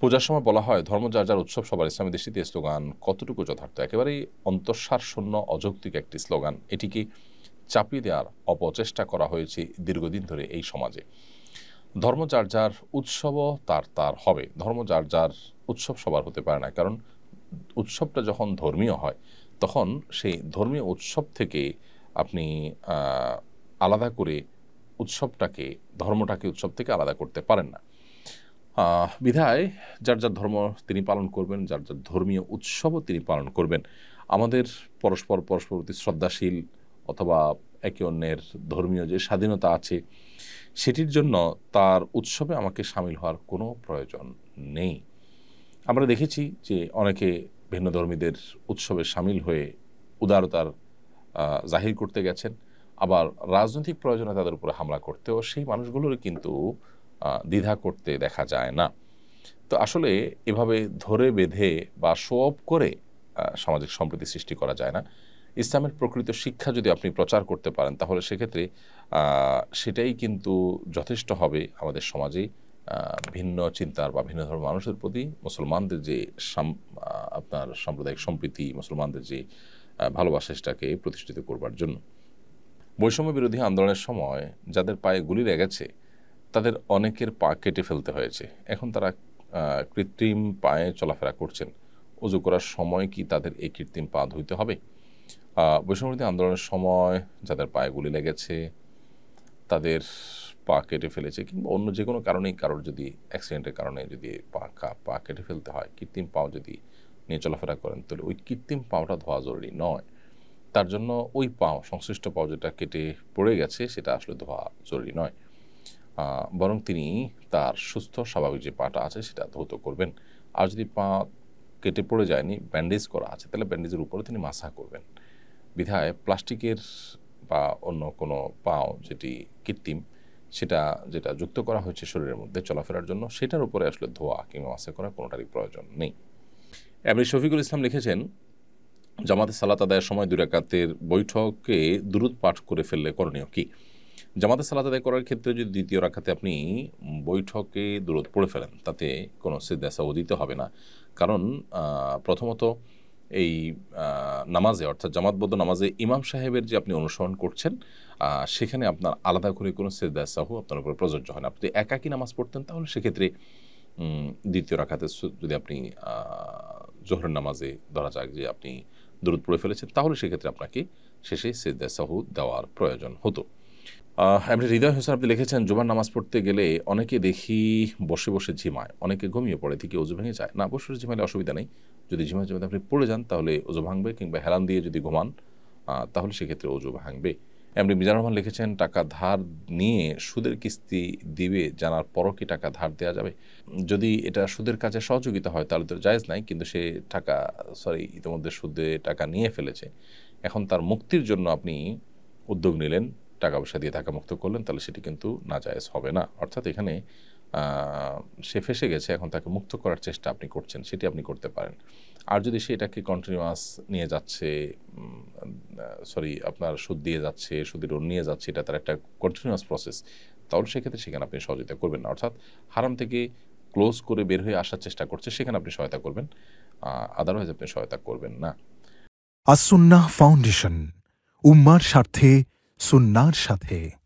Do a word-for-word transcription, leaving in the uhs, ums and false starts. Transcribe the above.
পূজার সময় বলা হয় ধর্ম যার যার উৎসব সবার, ইসলামী দৃষ্টিতে স্লোগান কতটুকু যথার্থ? একেবারেই অন্তঃসার শূন্য অযৌক্তিক একটি স্লোগান। এটিকে চাপিয়ে দেওয়ার অপচেষ্টা করা হয়েছে দীর্ঘদিন ধরে এই সমাজে। ধর্ম যার যার উৎসবও তার তার হবে, ধর্ম যার যার উৎসব সবার হতে পারে না। কারণ উৎসবটা যখন ধর্মীয় হয় তখন সেই ধর্মীয় উৎসব থেকে আপনি আলাদা করে উৎসবটাকে, ধর্মটাকে উৎসব থেকে আলাদা করতে পারেন না। বিধায় যার যার ধর্ম তিনি পালন করবেন, যার যার ধর্মীয় উৎসবও তিনি পালন করবেন। আমাদের পরস্পর পরস্পর প্রতি শ্রদ্ধাশীল অথবা একে অন্যের ধর্মীয় যে স্বাধীনতা আছে সেটির জন্য তার উৎসবে আমাকে সামিল হওয়ার কোনো প্রয়োজন নেই। আমরা দেখেছি যে অনেকে ভিন্ন ধর্মীদের উৎসবে সামিল হয়ে উদারতার জাহির করতে গেছেন, আবার রাজনৈতিক প্রয়োজনে তাদের উপরে হামলা করতেও সেই মানুষগুলোর কিন্তু দ্বিধা করতে দেখা যায় না। তো আসলে এভাবে ধরে বেঁধে বা শো অফ করে সামাজিক সম্প্রীতি সৃষ্টি করা যায় না। ইসলামের প্রকৃত শিক্ষা যদি আপনি প্রচার করতে পারেন তাহলে সেক্ষেত্রে সেটাই কিন্তু যথেষ্ট হবে আমাদের সমাজে ভিন্ন চিন্তার বা ভিন্ন ধর্মের মানুষের প্রতি মুসলমানদের যে আপনার সাম্প্রদায়িক সম্প্রীতি, মুসলমানদের যে ভালোবাসাটাকে প্রতিষ্ঠিত করবার জন্য। বৈষম্য বিরোধী আন্দোলনের সময় যাদের পায়ে গুলি লেগেছে তাদের অনেকের পা কেটে ফেলতে হয়েছে। এখন তারা কৃত্রিম পায়ে চলাফেরা করছেন। ওযু করার সময় কি তাদের এই কৃত্রিম পা ধুইতে হবে? বৈষম্য বিরোধী আন্দোলনের সময় যাদের পায়ে গুলি লেগেছে, তাদের পা কেটে ফেলেছে কিংবা অন্য যে কোনো কারণেই কারোর যদি অ্যাক্সিডেন্টের কারণে যদি পা পা কেটে ফেলতে হয়, কৃত্রিম পাও যদি নিয়ে চলাফেরা করেন তাহলে ওই কৃত্রিম পাওটা ধোয়া জরুরি নয়। তার জন্য ওই পাও, সংশ্লিষ্ট পাও যেটা কেটে পড়ে গেছে সেটা আসলে ধোয়া জরুরি নয়, বরং তিনি তার সুস্থ স্বাভাবিক যে পাটা আছে সেটা ধৌত করবেন। আর যদি পা কেটে পড়ে যায়নি, ব্যান্ডেজ করা আছে, তাহলে ব্যান্ডেজের উপরে তিনি মাসা করবেন। বিধায় প্লাস্টিকের বা অন্য কোনো পাও যেটি কৃত্রিম, সেটা যেটা যুক্ত করা হয়েছে শরীরের মধ্যে চলাফেরার জন্য, সেটার উপরে আসলে ধোয়া কিংবা মাসা করা কোনোটারই প্রয়োজন নেই। এমনি শফিকুল ইসলাম লিখেছেন, জামাতে সালাত আদায়ের সময় দুই রাকাতের বৈঠকে দুরূদ পাঠ করে ফেললে করণীয় কি? জামাতে সালাত আদায় করার ক্ষেত্রে যদি দ্বিতীয় রাকাতে আপনি বৈঠকে দুরূদ পড়ে ফেলেন তাতে কোনো সিজদা সাহু দিতে হবে না। কারণ প্রথমত এই নামাজে অর্থাৎ জামাতবদ্ধ নামাজে ইমাম সাহেবের যে আপনি অনুসরণ করছেন সেখানে আপনার আলাদা করে কোনো সিজদা সাহু আপনার উপরে প্রযোজ্য হয় না। আপনি একাকী নামাজ পড়তেন তাহলে সেক্ষেত্রে দ্বিতীয় রাকাতে যদি আপনি জোহরের নামাজে ধরা যাক যে আপনি দুরূদ পড়ে ফেলেছেন তাহলে সেক্ষেত্রে আপনাকে শেষে সিজদা সাহু দেওয়ার প্রয়োজন হতো। এমনি হৃদয় হোসেন আপনি লিখেছেন, জুমার নামাজ পড়তে গেলে অনেকে দেখি বসে বসে ঝিমায়, অনেকে ঘুমিয়ে পড়ে, থেকে ওযু ভেঙে যায়। না, বসে বসে ঝিমাইলে অসুবিধা নেই। যদি ঝিমায় ঝিমাতে আপনি পড়ে যান তাহলে ওযু ভাঙবে, কিংবা হেলান দিয়ে যদি ঘুমান তাহলে সেক্ষেত্রে ওযু ভাঙবে। এমনি মিজানুর রহমান লিখেছেন, টাকা ধার নিয়ে সুদের কিস্তি দিবে জানার পরও কি টাকা ধার দেওয়া যাবে? যদি এটা সুদের কাজে সহযোগিতা হয় তাহলে তো জায়েজ নাই, কিন্তু সে টাকা সরি ইতিমধ্যে সুদে টাকা নিয়ে ফেলেছে, এখন তার মুক্তির জন্য আপনি উদ্যোগ নিলেন, টাকা পয়সা দিয়ে টাকা মুক্ত করলেন, তাহলে সেটি কিন্তু নাজায়েজ হবে না। অর্থাৎ এখানে সে ফেসে গেছে, এখন তাকে মুক্ত করার চেষ্টা আপনি করছেন, সেটি আপনি করতে পারেন। আর যদি সে এটাকে কন্টিনিউয়াস নিয়ে যাচ্ছে, সরি আপনার সুদ দিয়ে যাচ্ছে, সুদের ঋণ নিয়ে যাচ্ছে, এটা তার একটা কন্টিনিউয়াস প্রসেস, তাহলে সেক্ষেত্রে সেখানে আপনি সহযোগিতা করবেন না। অর্থাৎ হারাম থেকে ক্লোজ করে বের হয়ে আসার চেষ্টা করছে, সেখানে আপনি সহায়তা করবেন, আদারওয়াইজ আপনি সহায়তা করবেন না। আস-সুন্নাহ ফাউন্ডেশন, উম্মার স্বার্থে সুন্নাহর সাথে।